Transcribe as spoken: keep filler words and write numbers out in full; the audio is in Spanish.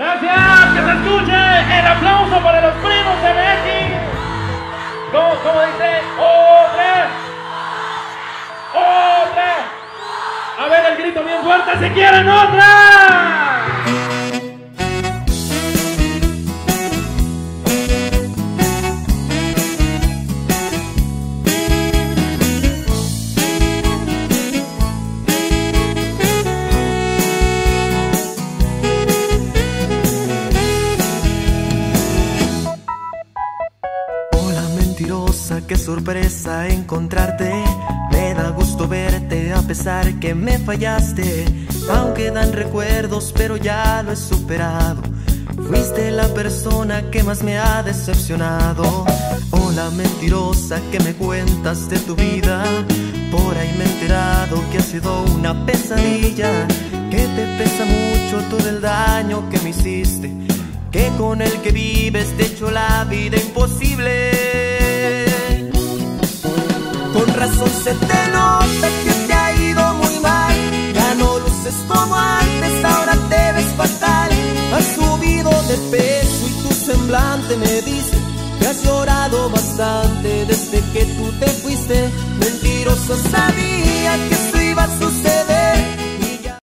Gracias, que se escuche el aplauso para los primos M X. ¿Cómo, cómo dice? ¡Otra! ¡Otra! A ver el grito bien fuerte, ¡si quieren otra! Qué sorpresa encontrarte, me da gusto verte a pesar que me fallaste. Aún quedan recuerdos pero ya lo he superado. Fuiste la persona que más me ha decepcionado. Hola mentirosa, que me cuentas de tu vida. Por ahí me he enterado que ha sido una pesadilla, que te pesa mucho todo el daño que me hiciste, que con el que vives te echó la vida imposible. Con razón se te nota que te ha ido muy mal. Ya no luces como antes, ahora te ves fatal. Has subido de peso y tu semblante me dice que has llorado bastante desde que tú te fuiste. Mentiroso, sabía que esto iba a suceder.